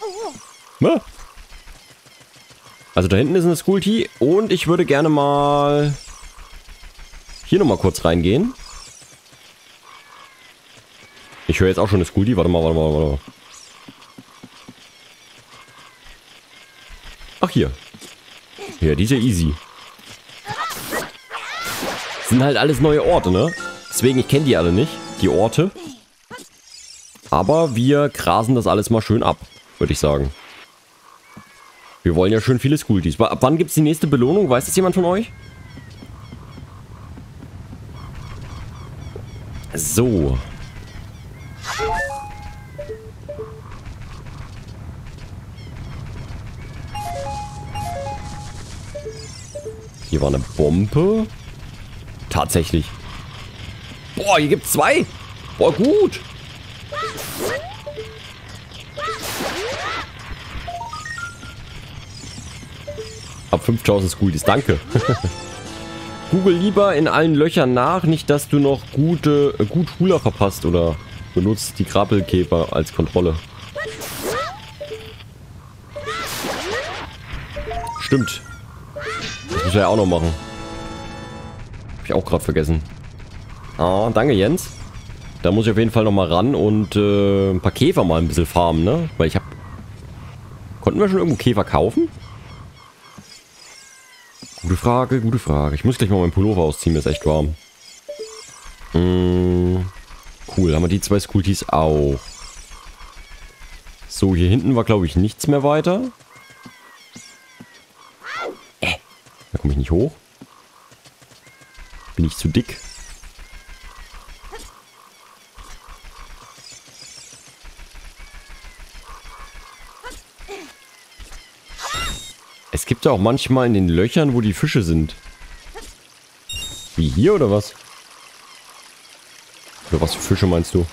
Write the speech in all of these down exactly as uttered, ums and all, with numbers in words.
Na? Also da hinten ist eine Skulti und ich würde gerne mal hier nochmal kurz reingehen. Ich höre jetzt auch schon eine Skulti. Warte mal, warte mal, warte mal. Ach, hier. Ja, die ist ja easy. Das sind halt alles neue Orte, ne? Deswegen, ich kenne die alle nicht, die Orte. Aber wir grasen das alles mal schön ab, würde ich sagen. Wir wollen ja schön viele Skultis. Ab wann gibt es die nächste Belohnung? Weiß das jemand von euch? So. Hier war eine Bombe. Tatsächlich. Boah, hier gibt's zwei. Boah, gut. Ab fünftausend Skultis, danke. Google lieber in allen Löchern nach, nicht dass du noch gute, äh, gut Hula verpasst oder benutzt die Krabbelkäfer als Kontrolle. Stimmt. Das muss er ja auch noch machen. Hab ich auch gerade vergessen. Ah, danke Jens. Da muss ich auf jeden Fall noch mal ran und äh, ein paar Käfer mal ein bisschen farmen, ne? Weil ich hab... Konnten wir schon irgendwo Käfer kaufen? Gute Frage, gute Frage. Ich muss gleich mal meinen Pullover ausziehen, mir ist echt warm. Mm, cool, haben wir die zwei Skultis auch. So, hier hinten war, glaube ich, nichts mehr weiter. Äh, da komme ich nicht hoch. Bin ich zu dick? Es gibt ja auch manchmal in den Löchern, wo die Fische sind. Wie hier oder was? Oder was für Fische meinst du?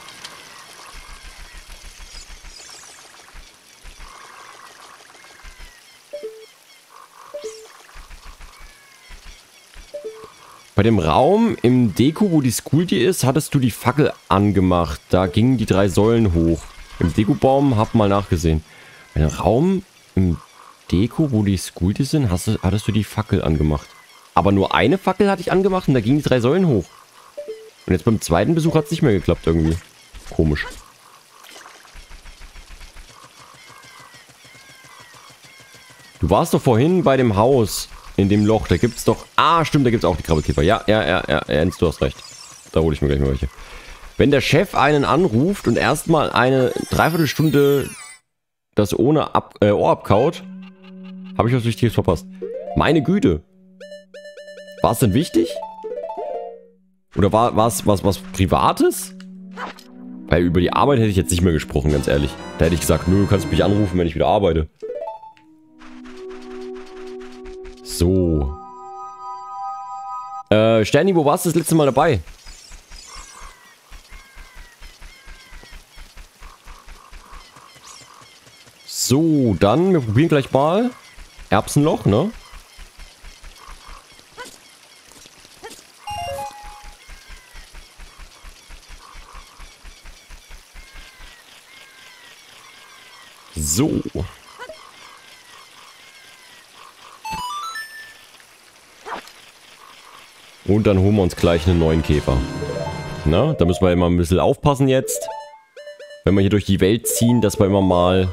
Bei dem Raum im Deko, wo die Skulti ist, hattest du die Fackel angemacht. Da gingen die drei Säulen hoch. Im Dekobaum, hab mal nachgesehen. Bei dem Raum im Deko, wo die Skulti sind, hast du, hattest du die Fackel angemacht. Aber nur eine Fackel hatte ich angemacht und da gingen die drei Säulen hoch. Und jetzt beim zweiten Besuch hat es nicht mehr geklappt irgendwie. Komisch. Du warst doch vorhin bei dem Haus in dem Loch. Da gibt es doch... Ah, stimmt, da gibt es auch die Krabbelkäfer. Ja, ja, ja, ja, Ernst, du hast recht. Da hole ich mir gleich mal welche. Wenn der Chef einen anruft und erstmal eine Dreiviertelstunde das ohne Ab äh, Ohr abkaut, habe ich was Wichtiges verpasst. Meine Güte. War es denn wichtig? Oder war es was, was Privates? Weil über die Arbeit hätte ich jetzt nicht mehr gesprochen, ganz ehrlich. Da hätte ich gesagt, nö, du kannst mich anrufen, wenn ich wieder arbeite. So. Äh, Sterni, wo warst du das letzte Mal dabei? So, dann, wir probieren gleich mal. Erbsenloch, ne? So. Und dann holen wir uns gleich einen neuen Käfer. Na, da müssen wir immer ein bisschen aufpassen jetzt. Wenn wir hier durch die Welt ziehen, dass wir immer mal...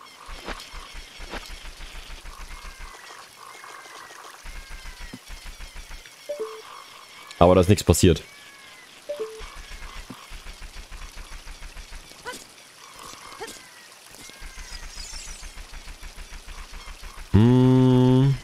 Aber da ist nichts passiert. Hm.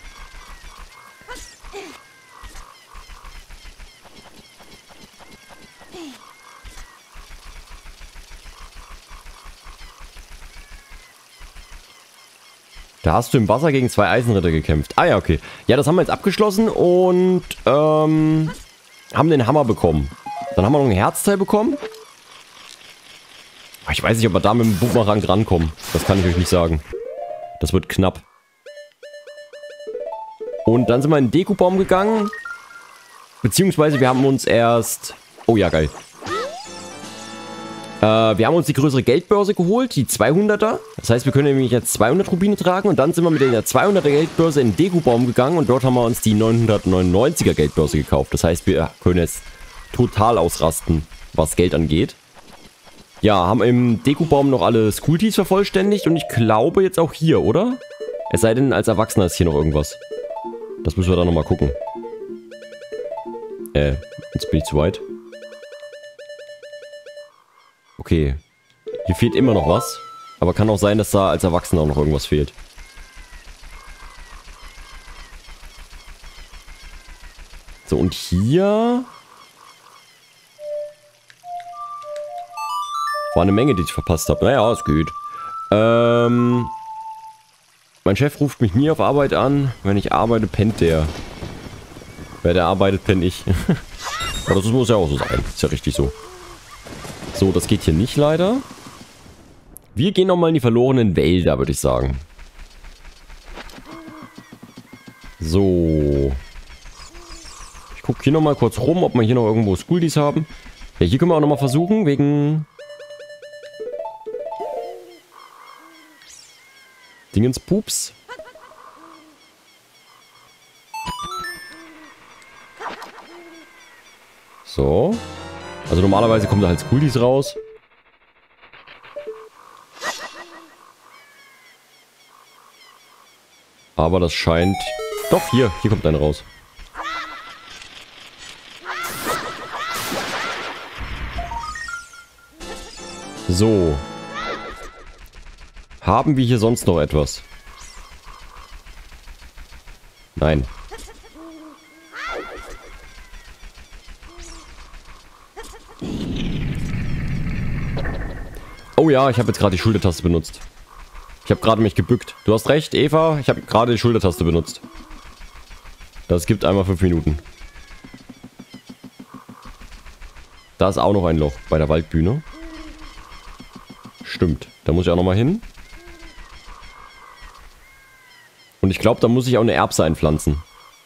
Da hast du im Wasser gegen zwei Eisenritter gekämpft. Ah ja, okay. Ja, das haben wir jetzt abgeschlossen und ähm, haben den Hammer bekommen. Dann haben wir noch ein Herzteil bekommen. Ich weiß nicht, ob wir da mit dem Bumerang rankommen. Das kann ich euch nicht sagen. Das wird knapp. Und dann sind wir in den Dekobaum gegangen. Beziehungsweise wir haben uns erst... Oh ja, geil. Äh, Äh, wir haben uns die größere Geldbörse geholt, die zweihunderter. Das heißt, wir können nämlich jetzt zweihundert Rubine tragen. Und dann sind wir mit der zweihunderter Geldbörse in den Dekobaum gegangen. Und dort haben wir uns die neunhundertneunundneunziger Geldbörse gekauft. Das heißt, wir können jetzt total ausrasten, was Geld angeht. Ja, haben im Dekobaum noch alle Skultis vervollständigt. Und ich glaube jetzt auch hier, oder? Es sei denn, als Erwachsener ist hier noch irgendwas. Das müssen wir dann nochmal gucken. Äh, jetzt bin ich zu weit. Okay. Hier fehlt immer noch was. Aber kann auch sein, dass da als Erwachsener auch noch irgendwas fehlt. So, und hier... War eine Menge, die ich verpasst habe. Naja, es geht. Ähm... Mein Chef ruft mich nie auf Arbeit an. Wenn ich arbeite, pennt der. Wer der arbeitet, penne ich. Aber das muss ja auch so sein. Ist ja richtig so. So, das geht hier nicht leider. Wir gehen nochmal in die verlorenen Wälder, würde ich sagen. So. Ich gucke hier nochmal kurz rum, ob wir hier noch irgendwo Skuldies haben. Ja, hier können wir auch nochmal versuchen, wegen... Dingenspups. So. Also normalerweise kommen da halt Skuldies raus. Aber das scheint... Doch, hier. Hier kommt einer raus. So. Haben wir hier sonst noch etwas? Nein. Oh ja, ich habe jetzt gerade die Schultertaste benutzt. Ich habe gerade mich gebückt. Du hast recht, Eva. Ich habe gerade die Schultertaste benutzt. Das gibt einmal fünf Minuten. Da ist auch noch ein Loch bei der Waldbühne. Stimmt. Da muss ich auch nochmal hin. Und ich glaube, da muss ich auch eine Erbse einpflanzen.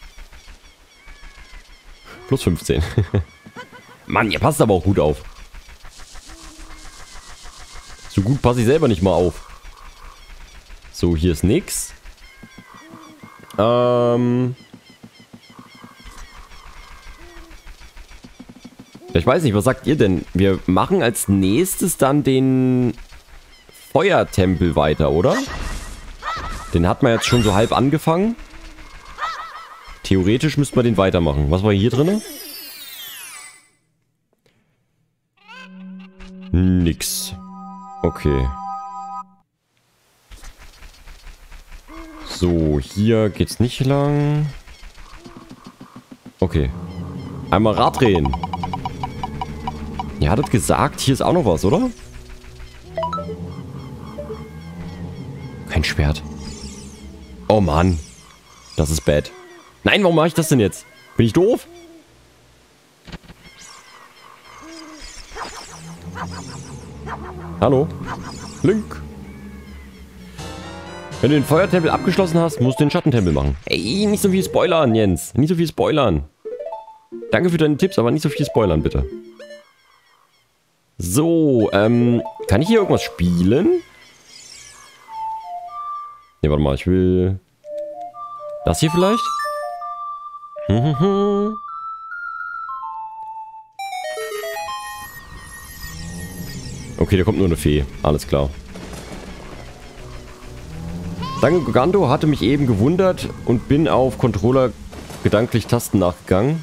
Plus fünfzehn. Mann, ihr passt aber auch gut auf. So gut passe ich selber nicht mal auf. So, hier ist nix. Ähm. Ich weiß nicht, was sagt ihr denn? Wir machen als nächstes dann den Feuertempel weiter, oder? Den hat man jetzt schon so halb angefangen. Theoretisch müssten wir den weitermachen. Was war hier drin? Nix. Okay. So, hier geht's nicht lang. Okay. Einmal Rad drehen. Ihr hattet gesagt, hier ist auch noch was, oder? Kein Schwert. Oh Mann. Das ist bad. Nein, warum mache ich das denn jetzt? Bin ich doof? Hallo? Link. Wenn du den Feuertempel abgeschlossen hast, musst du den Schattentempel machen. Ey, nicht so viel spoilern, Jens. Nicht so viel spoilern. Danke für deine Tipps, aber nicht so viel spoilern, bitte. So, ähm, kann ich hier irgendwas spielen? Ne, warte mal, ich will... Das hier vielleicht? Okay, da kommt nur eine Fee. Alles klar. Danke, Goganto, hatte mich eben gewundert und bin auf Controller gedanklich Tasten nachgegangen.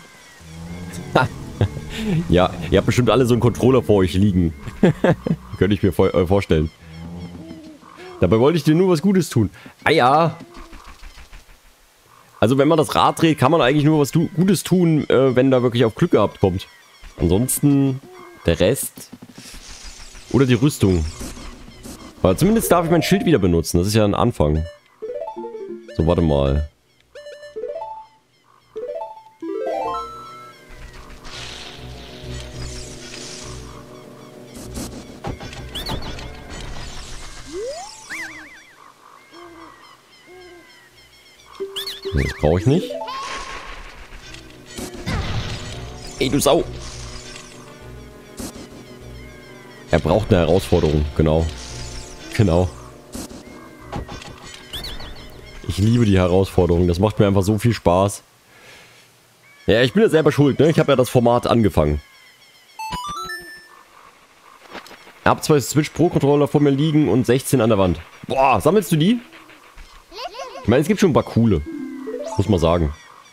Ja, ihr habt bestimmt alle so einen Controller vor euch liegen. Könnte ich mir vor, äh, vorstellen. Dabei wollte ich dir nur was Gutes tun. Ah ja. Also wenn man das Rad dreht, kann man eigentlich nur was tu Gutes tun, äh, wenn da wirklich auf Glück gehabt kommt. Ansonsten der Rest. Oder die Rüstung. Aber zumindest darf ich mein Schild wieder benutzen. Das ist ja ein Anfang. So, warte mal. Das brauche ich nicht. Ey, du Sau. Er braucht eine Herausforderung, genau. Genau. Ich liebe die Herausforderung, das macht mir einfach so viel Spaß. Ja, ich bin ja selber schuld, ne? Ich habe ja das Format angefangen. Ich habe zwei Switch Pro Controller vor mir liegen und sechzehn an der Wand. Boah, sammelst du die? Ich meine, es gibt schon ein paar coole. Muss man sagen.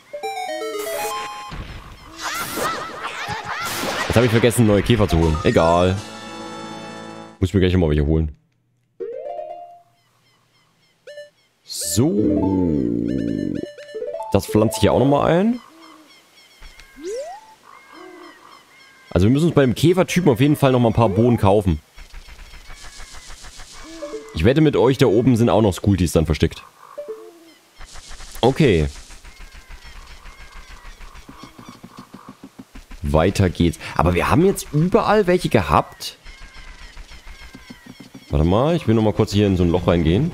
Jetzt habe ich vergessen, neue Käfer zu holen. Egal. Muss ich mir gleich mal welche holen. So. Das pflanze ich hier auch nochmal ein. Also wir müssen uns beim Käfertypen auf jeden Fall nochmal ein paar Bohnen kaufen. Ich wette mit euch, da oben sind auch noch Skultis dann versteckt. Okay. Weiter geht's. Aber wir haben jetzt überall welche gehabt. Warte mal, ich will nochmal kurz hier in so ein Loch reingehen.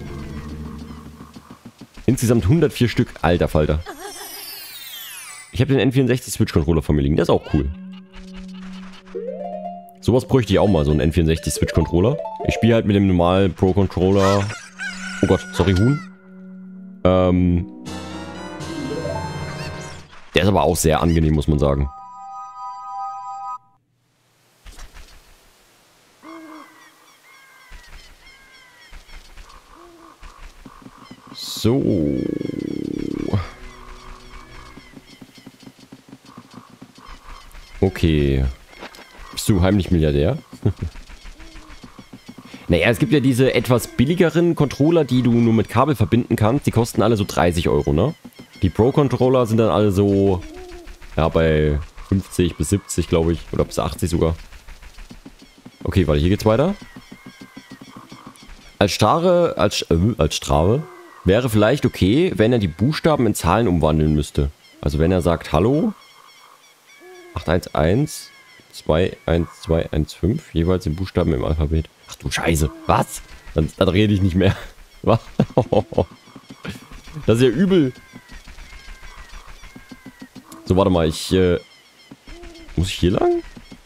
Insgesamt hundertvier Stück. Alter Falter. Ich habe den N vierundsechzig Switch Controller vor mir liegen. Der ist auch cool. Sowas bräuchte ich auch mal, so einen N vierundsechzig Switch Controller. Ich spiele halt mit dem normalen Pro Controller. Oh Gott, sorry Huhn. Ähm. Der ist aber auch sehr angenehm, muss man sagen. So. Okay. Bist du heimlich Milliardär? Naja, es gibt ja diese etwas billigeren Controller, die du nur mit Kabel verbinden kannst. Die kosten alle so dreißig Euro, ne? Die Pro-Controller sind dann alle so, ja, bei fünfzig bis siebzig, glaube ich. Oder bis achtzig sogar. Okay, warte, hier geht's weiter. Als Strafe, als, äh, als Strafe wäre vielleicht okay, wenn er die Buchstaben in Zahlen umwandeln müsste. Also wenn er sagt, hallo, acht eins eins, zwei eins zwei eins fünf, jeweils den Buchstaben im Alphabet. Ach du Scheiße, was? Dann, dann rede ich nicht mehr. Was? Das ist ja übel. So, warte mal, ich, äh, muss ich hier lang?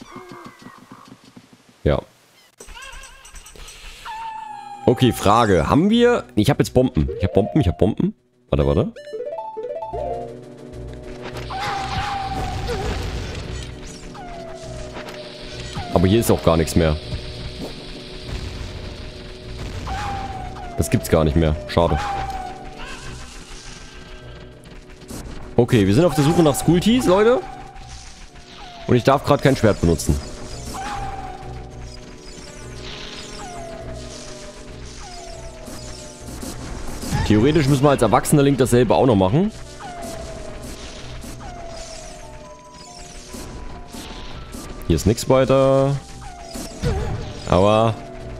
Ja. Okay, Frage. Haben wir... Ich habe jetzt Bomben. Ich habe Bomben, ich habe Bomben. Warte, warte. Aber hier ist auch gar nichts mehr. Das gibt's gar nicht mehr. Schade. Okay, wir sind auf der Suche nach Skultis, Leute. Und ich darf gerade kein Schwert benutzen. Theoretisch müssen wir als erwachsener Link dasselbe auch noch machen. Hier ist nichts weiter. Aber...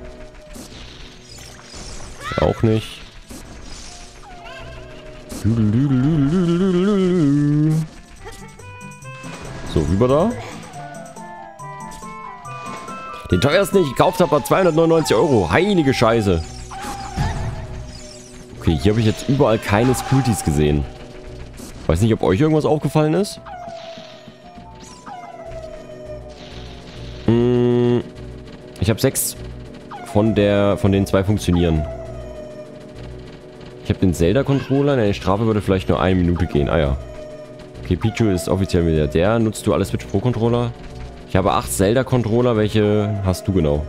auch nicht. So, rüber da. Den teuersten, den ich gekauft habe, war zweihundertneunundneunzig Euro. Heilige Scheiße. Okay, hier habe ich jetzt überall keine Skultis gesehen. Weiß nicht, ob euch irgendwas aufgefallen ist. Hm, ich habe sechs von der, von den zwei funktionieren. Ich habe den Zelda-Controller. Eine Strafe würde vielleicht nur eine Minute gehen. Ah ja. Okay, Pichu ist offiziell Milliardär. Nutzt du alle Switch Pro Controller? Ich habe acht Zelda-Controller. Welche hast du genau?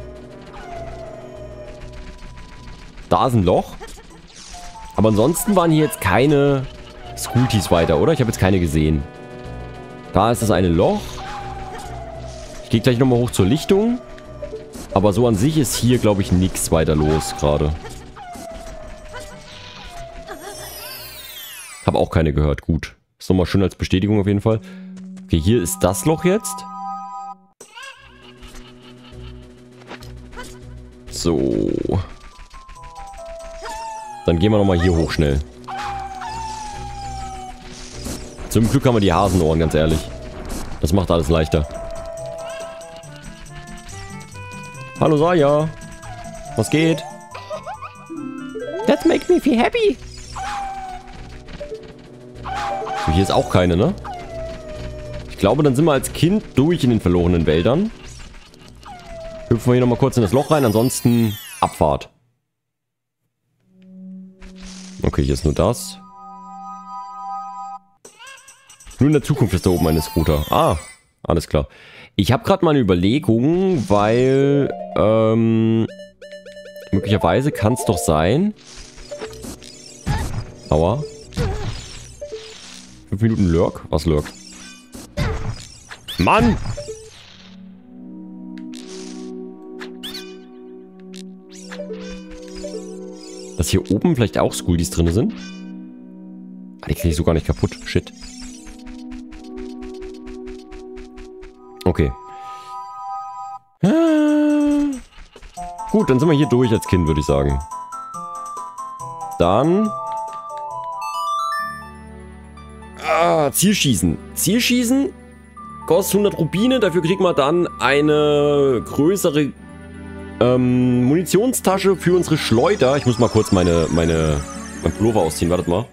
Da ist ein Loch. Aber ansonsten waren hier jetzt keine Skultis weiter, oder? Ich habe jetzt keine gesehen. Da ist das eine Loch. Ich gehe gleich nochmal hoch zur Lichtung. Aber so an sich ist hier, glaube ich, nichts weiter los gerade. Habe auch keine gehört. Gut. Ist nochmal schön als Bestätigung auf jeden Fall. Okay, hier ist das Loch jetzt. So. Dann gehen wir nochmal hier hoch schnell. Zum Glück haben wir die Hasenohren, ganz ehrlich. Das macht alles leichter. Hallo Saya. Was geht? That makes me feel happy. So, hier ist auch keine, ne? Ich glaube, dann sind wir als Kind durch in den verlorenen Wäldern. Hüpfen wir hier nochmal kurz in das Loch rein, ansonsten Abfahrt. Okay, hier ist nur das. Nur in der Zukunft ist da oben eine Scooter. Ah, alles klar. Ich habe gerade mal eine Überlegung, weil ähm, möglicherweise kann es doch sein. Aua. Fünf Minuten Lurk? Was Lurk? Mann! Dass hier oben vielleicht auch Schoolies drin sind? Ah, die kriege ich so gar nicht kaputt. Shit. Okay. Ah. Gut, dann sind wir hier durch als Kind, würde ich sagen. Dann... Ah, Zielschießen. Zielschießen kostet hundert Rubine. Dafür kriegt man dann eine größere ähm, Munitionstasche für unsere Schleuder. Ich muss mal kurz meine, meine, mein Pullover ausziehen. Wartet mal.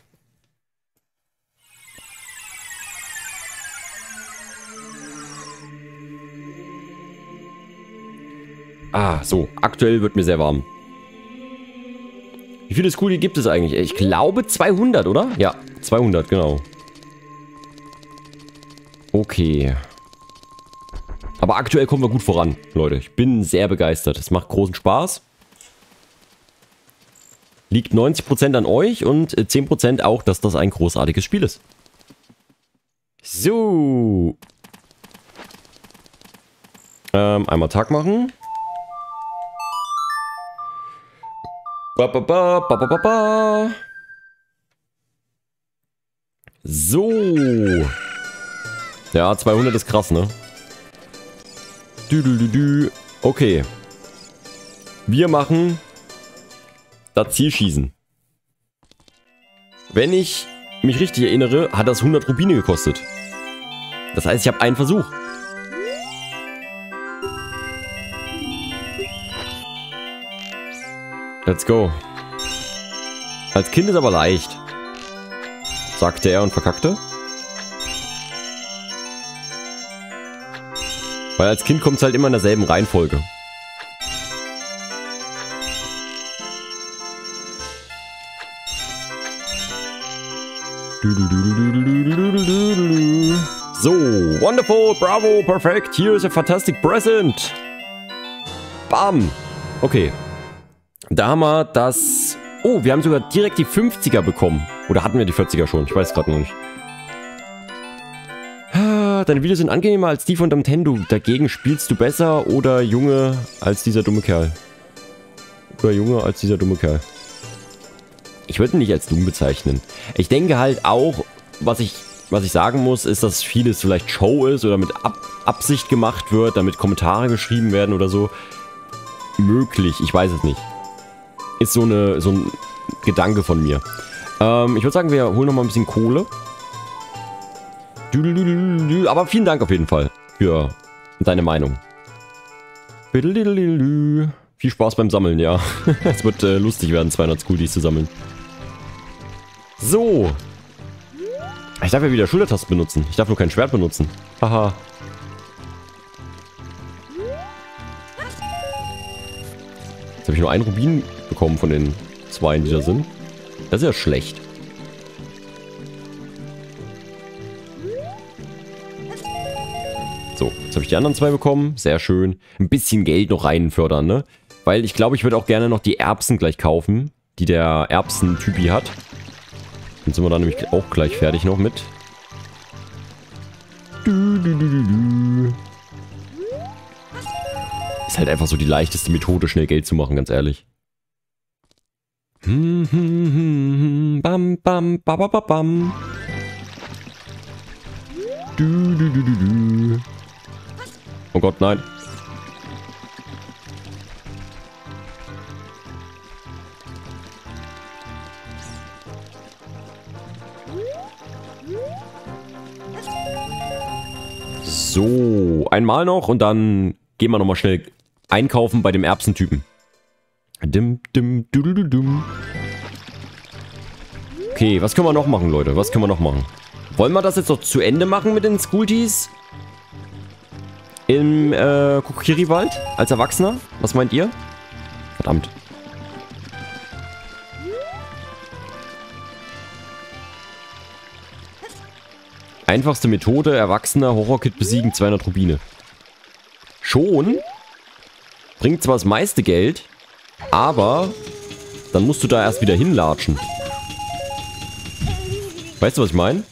Ah, so. Aktuell wird mir sehr warm. Wie viele Schoolie gibt es eigentlich? Ich glaube zweihundert, oder? Ja, zweihundert, genau. Okay. Aber aktuell kommen wir gut voran, Leute. Ich bin sehr begeistert. Es macht großen Spaß. Liegt neunzig Prozent an euch und zehn Prozent auch, dass das ein großartiges Spiel ist. So. Ähm, einmal Tag machen. Ba, ba, ba, ba, ba, ba, ba. So. Ja, zweihundert ist krass, ne? Dü, dü, dü, dü. Okay. Wir machen das Zielschießen. Wenn ich mich richtig erinnere, hat das hundert Rubine gekostet. Das heißt, ich habe einen Versuch. Let's go. Als Kind ist aber leicht, sagte er und verkackte. Weil als Kind kommt es halt immer in derselben Reihenfolge. So, wonderful, bravo, perfect, here is a fantastic present. Bam. Okay. Da haben wir das... Oh, wir haben sogar direkt die fünfziger bekommen. Oder hatten wir die vierziger schon? Ich weiß gerade noch nicht. Deine Videos sind angenehmer als die von Nintendo. Dagegen spielst du besser oder Junge als dieser dumme Kerl. Oder Junge als dieser dumme Kerl. Ich würde ihn nicht als dumm bezeichnen. Ich denke halt auch, was ich, was ich sagen muss, ist, dass vieles vielleicht Show ist oder mit Ab Absicht gemacht wird, damit Kommentare geschrieben werden oder so. Möglich, ich weiß es nicht. Ist so, eine, so ein Gedanke von mir. Ähm, ich würde sagen, wir holen noch mal ein bisschen Kohle. Aber vielen Dank auf jeden Fall für deine Meinung. Viel Spaß beim Sammeln, ja. Es wird äh, lustig werden, zweihundert Schoolies zu sammeln. So. Ich darf ja wieder Schultertasten benutzen. Ich darf nur kein Schwert benutzen. Haha. Jetzt habe ich nur einen Rubin bekommen von den zwei, die da sind. Das ist ja schlecht. So, jetzt habe ich die anderen zwei bekommen. Sehr schön. Ein bisschen Geld noch reinfördern, ne? Weil ich glaube, ich würde auch gerne noch die Erbsen gleich kaufen, die der Erbsen-Typi hat. Dann sind wir dann nämlich auch gleich fertig noch mit. Ist halt einfach so die leichteste Methode, schnell Geld zu machen, ganz ehrlich. Bam, bam, bam, bam, bam. Du, du, du, du, du. Oh Gott, nein. So, einmal noch und dann gehen wir nochmal schnell einkaufen bei dem Erbsentypen. Dim, dim, du, du, du, dum. Okay, was können wir noch machen, Leute? Was können wir noch machen? Wollen wir das jetzt noch zu Ende machen mit den Schoolties? im äh, Kokiri-Wald als Erwachsener? Was meint ihr? Verdammt. Einfachste Methode, Erwachsener, Horrorkid besiegen, zweihundert Rubine. Schon? Bringt zwar das meiste Geld, aber dann musst du da erst wieder hinlatschen. Weißt du, was ich meine?